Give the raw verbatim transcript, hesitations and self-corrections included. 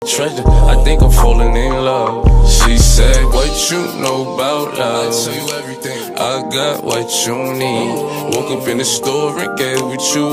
treasure, I think I'm falling in love. She said, what you know about love? I tell you everything. I got what you need. Woke up in the store and gave what you